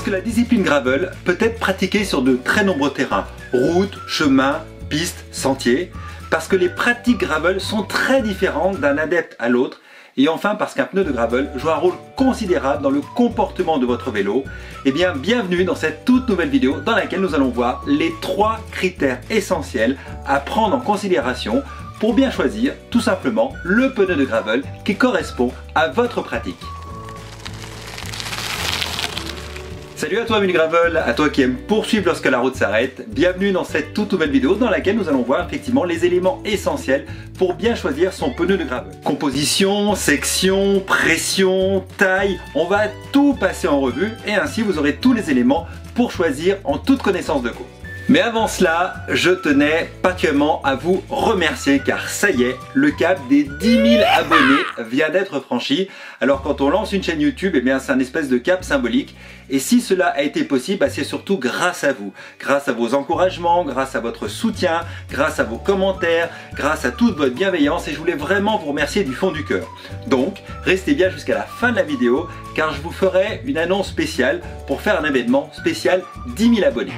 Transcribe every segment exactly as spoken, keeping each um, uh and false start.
que la discipline gravel peut être pratiquée sur de très nombreux terrains, routes, chemins, pistes, sentiers, parce que les pratiques gravel sont très différentes d'un adepte à l'autre, et enfin parce qu'un pneu de gravel joue un rôle considérable dans le comportement de votre vélo. Et bien bienvenue dans cette toute nouvelle vidéo dans laquelle nous allons voir les trois critères essentiels à prendre en considération pour bien choisir tout simplement le pneu de gravel qui correspond à votre pratique. Salut à toi ami gravel, à toi qui aime poursuivre lorsque la route s'arrête. Bienvenue dans cette toute nouvelle vidéo dans laquelle nous allons voir effectivement les éléments essentiels pour bien choisir son pneu de gravel. Composition, section, pression, taille, on va tout passer en revue et ainsi vous aurez tous les éléments pour choisir en toute connaissance de cause. Mais avant cela, je tenais particulièrement à vous remercier car ça y est, le cap des dix mille abonnés vient d'être franchi. Alors quand on lance une chaîne YouTube, eh bien c'est un espèce de cap symbolique. Et si cela a été possible, bah c'est surtout grâce à vous. Grâce à vos encouragements, grâce à votre soutien, grâce à vos commentaires, grâce à toute votre bienveillance. Et je voulais vraiment vous remercier du fond du cœur. Donc, restez bien jusqu'à la fin de la vidéo car je vous ferai une annonce spéciale pour faire un événement spécial dix mille abonnés.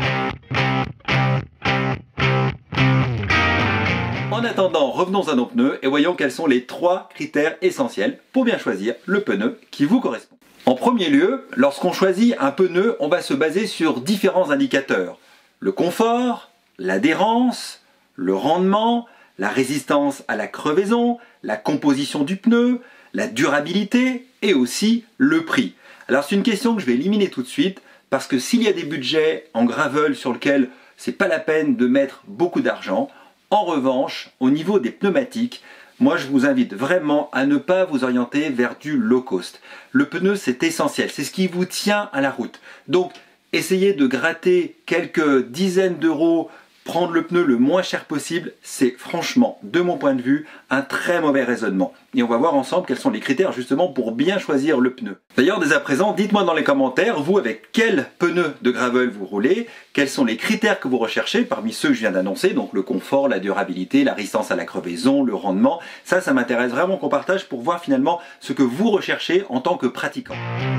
En attendant, revenons à nos pneus et voyons quels sont les trois critères essentiels pour bien choisir le pneu qui vous correspond. En premier lieu, lorsqu'on choisit un pneu, on va se baser sur différents indicateurs. Le confort, l'adhérence, le rendement, la résistance à la crevaison, la composition du pneu, la durabilité et aussi le prix. Alors c'est une question que je vais éliminer tout de suite parce que s'il y a des budgets en gravel sur lesquels c'est pas la peine de mettre beaucoup d'argent, en revanche, au niveau des pneumatiques, moi je vous invite vraiment à ne pas vous orienter vers du low cost. Le pneu c'est essentiel, c'est ce qui vous tient à la route. Donc essayez de gratter quelques dizaines d'euros, prendre le pneu le moins cher possible, c'est franchement, de mon point de vue, un très mauvais raisonnement. Et on va voir ensemble quels sont les critères justement pour bien choisir le pneu. D'ailleurs, dès à présent, dites-moi dans les commentaires, vous avec quel pneu de gravel vous roulez, quels sont les critères que vous recherchez parmi ceux que je viens d'annoncer, donc le confort, la durabilité, la résistance à la crevaison, le rendement. Ça, ça m'intéresse vraiment qu'on partage pour voir finalement ce que vous recherchez en tant que pratiquant.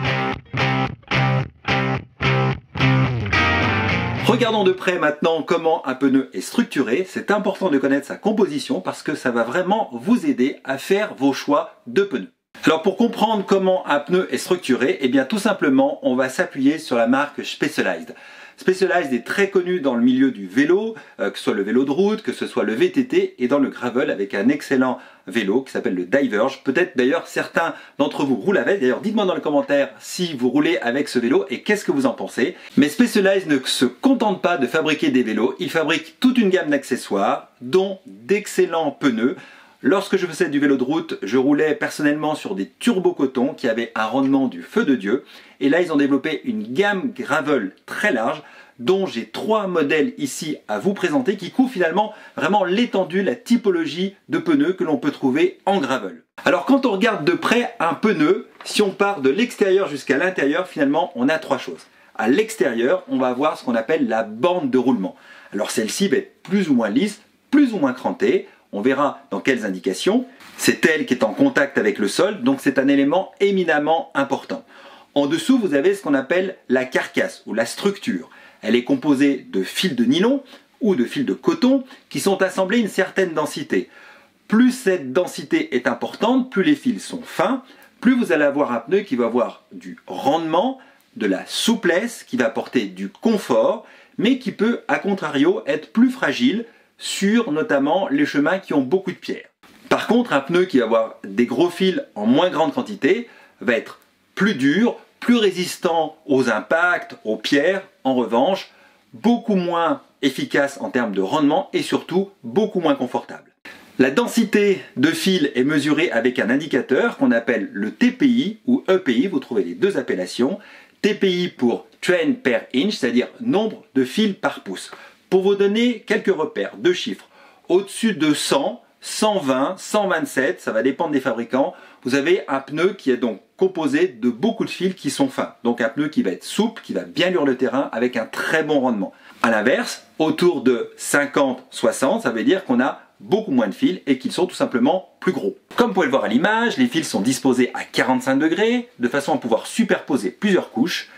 Regardons de près maintenant comment un pneu est structuré. C'est important de connaître sa composition parce que ça va vraiment vous aider à faire vos choix de pneus. Alors pour comprendre comment un pneu est structuré, eh bien tout simplement on va s'appuyer sur la marque Specialized. Specialized est très connu dans le milieu du vélo, euh, que ce soit le vélo de route, que ce soit le V T T et dans le gravel avec un excellent vélo qui s'appelle le Diverge. Peut-être d'ailleurs certains d'entre vous roulent avec. D'ailleurs dites-moi dans les commentaires si vous roulez avec ce vélo et qu'est-ce que vous en pensez. Mais Specialized ne se contente pas de fabriquer des vélos, il fabrique toute une gamme d'accessoires dont d'excellents pneus. Lorsque je faisais du vélo de route, je roulais personnellement sur des turbo coton qui avaient un rendement du feu de Dieu. Et là, ils ont développé une gamme gravel très large dont j'ai trois modèles ici à vous présenter qui couvrent finalement vraiment l'étendue, la typologie de pneus que l'on peut trouver en gravel. Alors quand on regarde de près un pneu, si on part de l'extérieur jusqu'à l'intérieur, finalement, on a trois choses. À l'extérieur, on va avoir ce qu'on appelle la bande de roulement. Alors celle-ci va être plus ou moins lisse, plus ou moins crantée. On verra dans quelles indications. C'est elle qui est en contact avec le sol, donc c'est un élément éminemment important. En dessous, vous avez ce qu'on appelle la carcasse ou la structure. Elle est composée de fils de nylon ou de fils de coton qui sont assemblés à une certaine densité. Plus cette densité est importante, plus les fils sont fins, plus vous allez avoir un pneu qui va avoir du rendement, de la souplesse, qui va apporter du confort, mais qui peut, à contrario, être plus fragile sur notamment les chemins qui ont beaucoup de pierres. Par contre, un pneu qui va avoir des gros fils en moins grande quantité va être plus dur, plus résistant aux impacts, aux pierres, en revanche, beaucoup moins efficace en termes de rendement et surtout beaucoup moins confortable. La densité de fil est mesurée avec un indicateur qu'on appelle le T P I ou E P I, vous trouvez les deux appellations. T P I pour Train per Inch, c'est-à-dire nombre de fils par pouce. Pour vous donner quelques repères, deux chiffres, au-dessus de cent, cent vingt, cent vingt-sept, ça va dépendre des fabricants, vous avez un pneu qui est donc composé de beaucoup de fils qui sont fins. Donc un pneu qui va être souple, qui va bien lire le terrain avec un très bon rendement. A l'inverse, autour de cinquante, soixante, ça veut dire qu'on a beaucoup moins de fils et qu'ils sont tout simplement plus gros. Comme vous pouvez le voir à l'image, les fils sont disposés à quarante-cinq degrés de façon à pouvoir superposer plusieurs couches.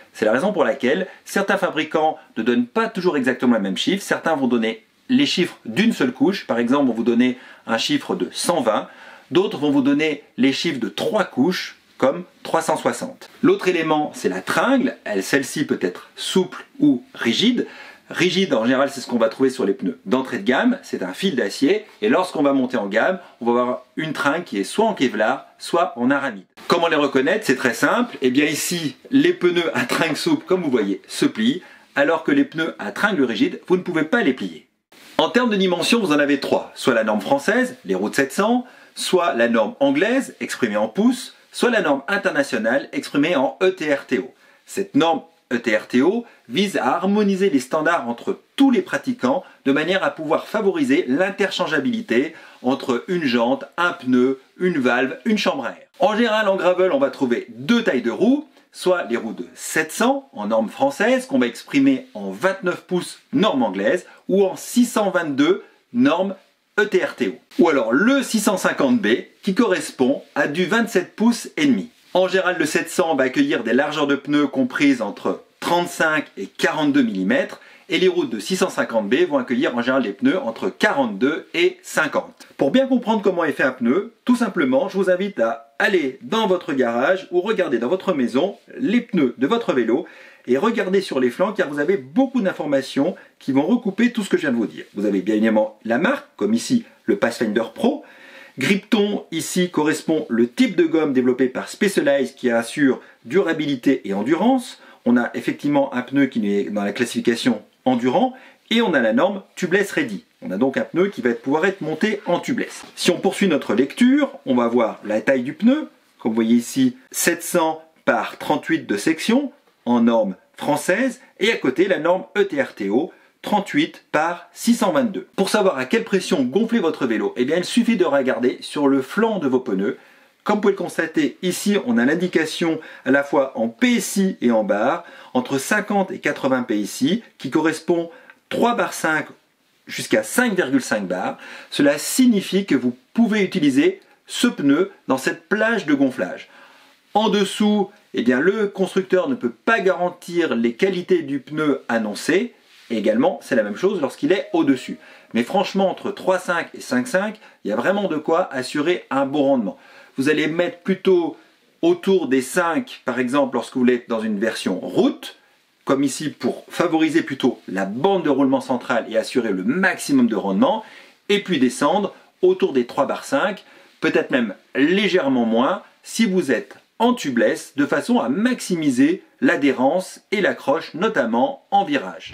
C'est la raison pour laquelle certains fabricants ne donnent pas toujours exactement le même chiffre. Certains vont donner les chiffres d'une seule couche. Par exemple, vont vous donner un chiffre de cent vingt. D'autres vont vous donner les chiffres de trois couches, comme trois cent soixante. L'autre élément, c'est la tringle. Celle-ci peut être souple ou rigide. Rigide, en général, c'est ce qu'on va trouver sur les pneus d'entrée de gamme. C'est un fil d'acier. Et lorsqu'on va monter en gamme, on va avoir une tringle qui est soit en Kevlar, soit en aramide. Comment les reconnaître? C'est très simple. Eh bien ici, les pneus à tringle souple, comme vous voyez, se plient, alors que les pneus à tringle rigide, vous ne pouvez pas les plier. En termes de dimension, vous en avez trois. Soit la norme française, les routes sept cents, soit la norme anglaise, exprimée en pouces, soit la norme internationale, exprimée en E T R T O. Cette norme E T R T O vise à harmoniser les standards entre tous les pratiquants de manière à pouvoir favoriser l'interchangeabilité entre une jante, un pneu, une valve, une chambre à air. En général, en gravel, on va trouver deux tailles de roues, soit les roues de sept cents en norme française, qu'on va exprimer en vingt-neuf pouces norme anglaise, ou en six cent vingt-deux norme E T R T O. Ou alors le six cent cinquante B qui correspond à du vingt-sept pouces et demi. En général, le sept cents va accueillir des largeurs de pneus comprises entre trente-cinq et quarante-deux millimètres et les routes de six cent cinquante B vont accueillir en général des pneus entre quarante-deux et cinquante. Pour bien comprendre comment est fait un pneu, tout simplement, je vous invite à aller dans votre garage ou regarder dans votre maison les pneus de votre vélo et regardez sur les flancs car vous avez beaucoup d'informations qui vont recouper tout ce que je viens de vous dire. Vous avez bien évidemment la marque, comme ici le Pathfinder Pro. Gripton, ici, correspond le type de gomme développé par Specialized qui assure durabilité et endurance. On a effectivement un pneu qui est dans la classification endurant et on a la norme Tubeless Ready. On a donc un pneu qui va pouvoir être monté en tubeless. Si on poursuit notre lecture, on va voir la taille du pneu. Comme vous voyez ici, sept cents par trente-huit de section en norme française et à côté la norme E T R T O trente-huit par six cent vingt-deux. Pour savoir à quelle pression gonfler votre vélo, eh bien il suffit de regarder sur le flanc de vos pneus. Comme vous pouvez le constater, ici on a l'indication à la fois en P S I et en bar, entre cinquante et quatre-vingts P S I, qui correspond trois barres cinq jusqu'à cinq virgule cinq bars. Cela signifie que vous pouvez utiliser ce pneu dans cette plage de gonflage. En dessous, eh bien, le constructeur ne peut pas garantir les qualités du pneu annoncé. Et également, c'est la même chose lorsqu'il est au-dessus. Mais franchement, entre trois virgule cinq et cinq virgule cinq, il y a vraiment de quoi assurer un bon rendement. Vous allez mettre plutôt autour des cinq, par exemple, lorsque vous êtes dans une version route, comme ici pour favoriser plutôt la bande de roulement centrale et assurer le maximum de rendement, et puis descendre autour des trois barres cinq, peut-être même légèrement moins, si vous êtes en tubeless, de façon à maximiser l'adhérence et l'accroche, notamment en virage.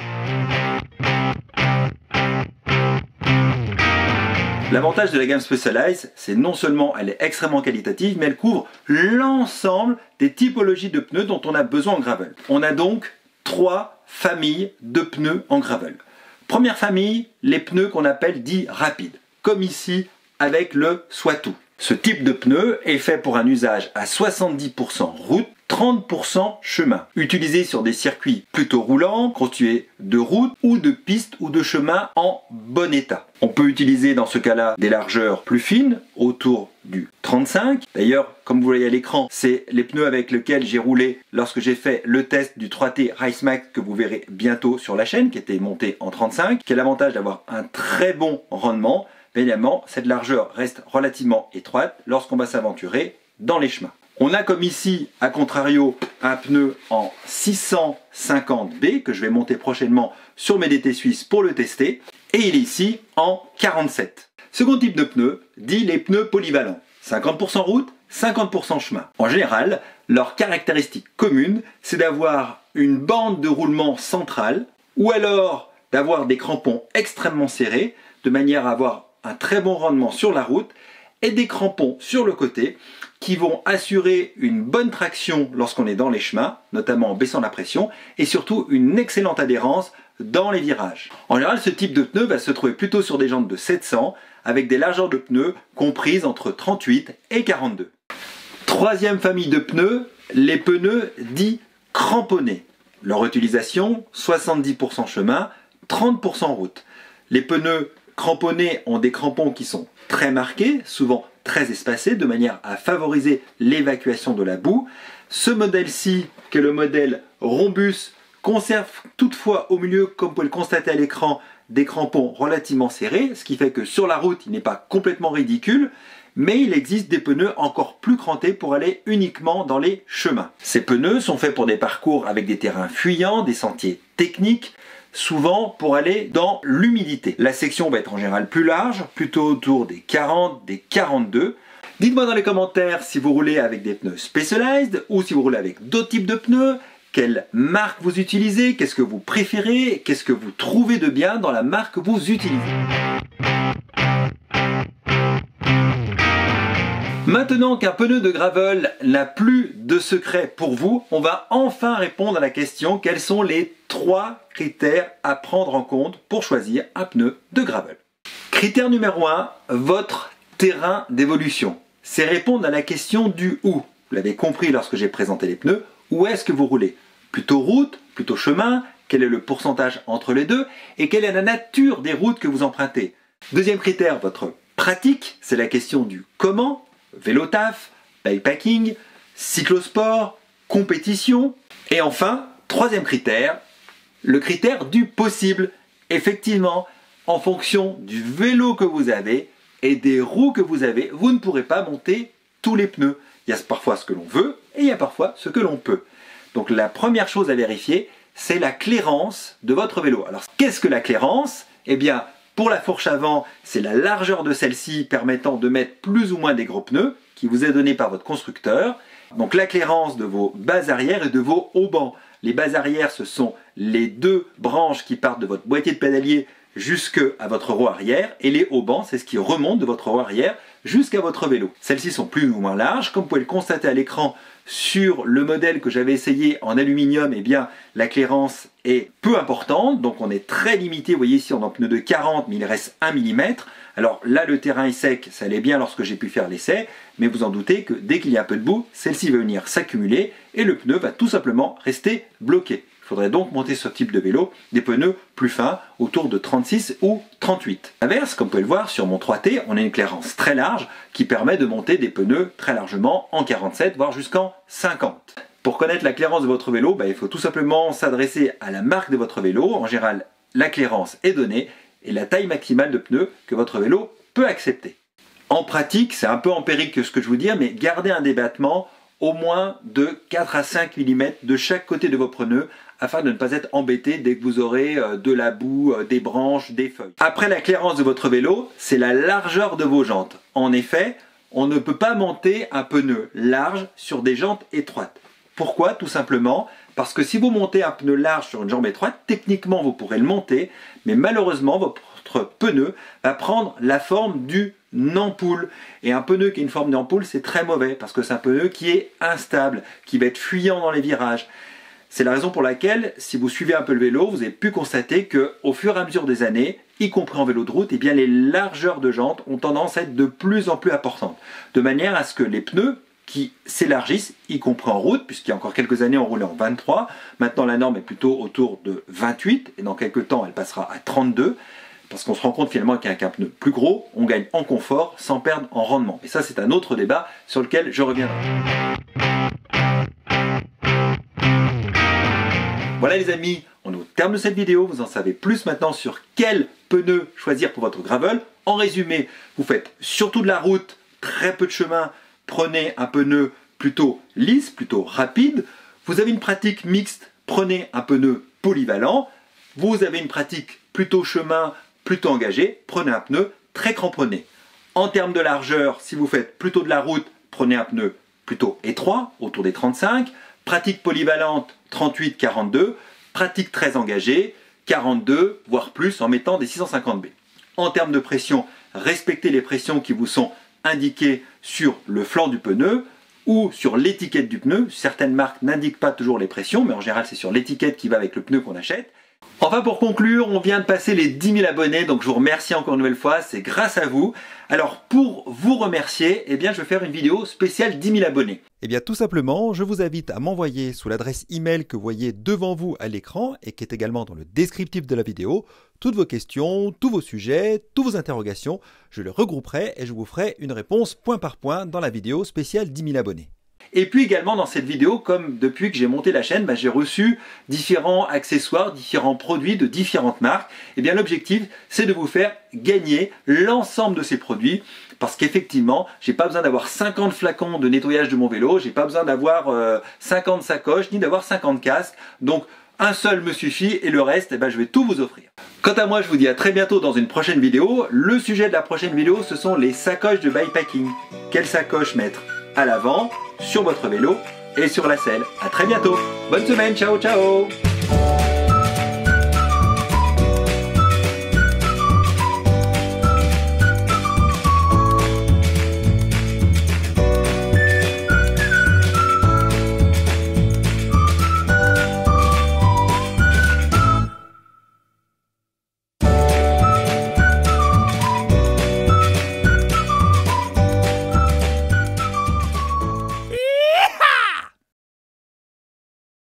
L'avantage de la gamme Specialized, c'est non seulement elle est extrêmement qualitative, mais elle couvre l'ensemble des typologies de pneus dont on a besoin en gravel. On a donc trois familles de pneus en gravel. Première famille, les pneus qu'on appelle dits rapides, comme ici avec le Swato. Ce type de pneu est fait pour un usage à soixante-dix pour cent route, trente pour cent chemin, utilisé sur des circuits plutôt roulants, constitués de routes ou de pistes ou de chemins en bon état. On peut utiliser dans ce cas-là des largeurs plus fines, autour du trente-cinq. D'ailleurs, comme vous voyez à l'écran, c'est les pneus avec lesquels j'ai roulé lorsque j'ai fait le test du trois T Race Max que vous verrez bientôt sur la chaîne, qui était monté en trente-cinq, qui a l'avantage d'avoir un très bon rendement. Évidemment, cette largeur reste relativement étroite lorsqu'on va s'aventurer dans les chemins. On a comme ici, à contrario, un pneu en six cent cinquante B que je vais monter prochainement sur mes D T Suisse pour le tester. Et il est ici en quarante-sept. Second type de pneu, dit les pneus polyvalents. cinquante pour cent route, cinquante pour cent chemin. En général, leur caractéristique commune, c'est d'avoir une bande de roulement centrale ou alors d'avoir des crampons extrêmement serrés de manière à avoir un très bon rendement sur la route et des crampons sur le côté qui vont assurer une bonne traction lorsqu'on est dans les chemins, notamment en baissant la pression, et surtout une excellente adhérence dans les virages. En général, ce type de pneu va se trouver plutôt sur des jantes de sept cents avec des largeurs de pneus comprises entre trente-huit et quarante-deux. Troisième famille de pneus, les pneus dits cramponnés. Leur utilisation, soixante-dix pour cent chemin, trente pour cent route. Les pneus cramponnés ont des crampons qui sont très marqués, souvent très espacés, de manière à favoriser l'évacuation de la boue, Ce modèle-ci, qui est le modèle Rhombus, conserve toutefois au milieu, comme vous pouvez le constater à l'écran, des crampons relativement serrés, ce qui fait que sur la route, il n'est pas complètement ridicule, mais il existe des pneus encore plus crantés pour aller uniquement dans les chemins. Ces pneus sont faits pour des parcours avec des terrains fuyants, des sentiers techniques, souvent pour aller dans l'humidité. La section va être en général plus large, plutôt autour des quarante, des quarante-deux. Dites-moi dans les commentaires si vous roulez avec des pneus Specialized ou si vous roulez avec d'autres types de pneus. Quelle marque vous utilisez? Qu'est-ce que vous préférez? Qu'est-ce que vous trouvez de bien dans la marque que vous utilisez? Maintenant qu'un pneu de gravel n'a plus de secret pour vous, on va enfin répondre à la question: quels sont les trois critères à prendre en compte pour choisir un pneu de gravel? Critère numéro un, votre terrain d'évolution. C'est répondre à la question du où. Vous l'avez compris lorsque j'ai présenté les pneus. Où est-ce que vous roulez? Plutôt route, plutôt chemin? Quel est le pourcentage entre les deux? Et quelle est la nature des routes que vous empruntez? Deuxième critère, votre pratique. C'est la question du comment. Vélo taf, bikepacking, cyclosport, compétition. Et enfin, troisième critère, le critère du possible. Effectivement, en fonction du vélo que vous avez et des roues que vous avez, vous ne pourrez pas monter tous les pneus. Il y a parfois ce que l'on veut et il y a parfois ce que l'on peut. Donc la première chose à vérifier, c'est la clairance de votre vélo. Alors qu'est-ce que la clairance? Eh bien, pour la fourche avant, c'est la largeur de celle-ci permettant de mettre plus ou moins des gros pneus qui vous est donnée par votre constructeur. Donc la clairance de vos bases arrière et de vos haubans. Les bases arrière, ce sont les deux branches qui partent de votre boîtier de pédalier jusqu'à votre roue arrière, et les haubans, c'est ce qui remonte de votre roue arrière jusqu'à votre vélo. Celles-ci sont plus ou moins larges, comme vous pouvez le constater à l'écran sur le modèle que j'avais essayé en aluminium. Eh bien la clairance est peu importante, donc on est très limité. Vous voyez ici on a un pneu de quarante, mais il reste un millimètre. Alors là le terrain est sec, ça allait bien lorsque j'ai pu faire l'essai, mais vous en doutez que dès qu'il y a un peu de boue, celle-ci va venir s'accumuler et le pneu va tout simplement rester bloqué. Il faudrait donc monter sur ce type de vélo des pneus plus fins, autour de trente-six ou trente-huit. A l'inverse, comme vous pouvez le voir sur mon trois T, on a une clairance très large qui permet de monter des pneus très largement en quarante-sept, voire jusqu'en cinquante. Pour connaître la clairance de votre vélo, bah, il faut tout simplement s'adresser à la marque de votre vélo. En général, la clairance est donnée et la taille maximale de pneus que votre vélo peut accepter. En pratique, c'est un peu empirique que ce que je vous dis, mais gardez un débattement au moins de quatre à cinq millimètres de chaque côté de vos pneus afin de ne pas être embêté dès que vous aurez de la boue, des branches, des feuilles. Après la clairance de votre vélo, c'est la largeur de vos jantes. En effet, on ne peut pas monter un pneu large sur des jantes étroites. Pourquoi? Tout simplement parce que si vous montez un pneu large sur une jambe étroite, techniquement vous pourrez le monter, mais malheureusement votre pneu va prendre la forme d'une ampoule. Et un pneu qui a une forme d'ampoule, c'est très mauvais parce que c'est un pneu qui est instable, qui va être fuyant dans les virages. C'est la raison pour laquelle, si vous suivez un peu le vélo, vous avez pu constater qu'au fur et à mesure des années, y compris en vélo de route, eh bien les largeurs de jantes ont tendance à être de plus en plus importantes. De manière à ce que les pneus qui s'élargissent, y compris en route, puisqu'il y a encore quelques années on roulait en vingt-trois, maintenant la norme est plutôt autour de vingt-huit, et dans quelques temps elle passera à trente-deux, parce qu'on se rend compte finalement qu'avec un pneu plus gros, on gagne en confort sans perdre en rendement. Et ça c'est un autre débat sur lequel je reviendrai. Voilà les amis, on est au terme de cette vidéo, vous en savez plus maintenant sur quel pneu choisir pour votre gravel. En résumé, vous faites surtout de la route, très peu de chemin, prenez un pneu plutôt lisse, plutôt rapide. Vous avez une pratique mixte, prenez un pneu polyvalent. Vous avez une pratique plutôt chemin, plutôt engagée, prenez un pneu très cramponné. En termes de largeur, si vous faites plutôt de la route, prenez un pneu plutôt étroit, autour des trente-cinq. Pratique polyvalente, trente-huit quarante-deux. Pratique très engagée, quarante-deux, voire plus, en mettant des six cent cinquante B. En termes de pression, respectez les pressions qui vous sont indiquées sur le flanc du pneu ou sur l'étiquette du pneu. Certaines marques n'indiquent pas toujours les pressions, mais en général c'est sur l'étiquette qui va avec le pneu qu'on achète. Enfin pour conclure, on vient de passer les dix mille abonnés, donc je vous remercie encore une nouvelle fois, c'est grâce à vous. Alors pour vous remercier, eh bien je vais faire une vidéo spéciale dix mille abonnés. Eh bien tout simplement, je vous invite à m'envoyer sous l'adresse email que vous voyez devant vous à l'écran et qui est également dans le descriptif de la vidéo, toutes vos questions, tous vos sujets, toutes vos interrogations. Je les regrouperai et je vous ferai une réponse point par point dans la vidéo spéciale dix mille abonnés. Et puis également dans cette vidéo, comme depuis que j'ai monté la chaîne, bah, j'ai reçu différents accessoires, différents produits de différentes marques. Et bien l'objectif, c'est de vous faire gagner l'ensemble de ces produits. Parce qu'effectivement, j'ai pas besoin d'avoir cinquante flacons de nettoyage de mon vélo, j'ai pas besoin d'avoir euh, cinquante sacoches, ni d'avoir cinquante casques. Donc un seul me suffit et le reste, eh ben, je vais tout vous offrir. Quant à moi, je vous dis à très bientôt dans une prochaine vidéo. Le sujet de la prochaine vidéo, ce sont les sacoches de bikepacking. Quelle sacoche mettre à l'avant, sur votre vélo et sur la selle. À très bientôt. Bonne semaine, ciao ciao.